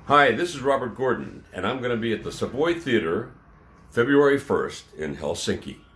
Hi, this is Robert Gordon, and I'm going to be at the Savoy Theater February 1st in Helsinki.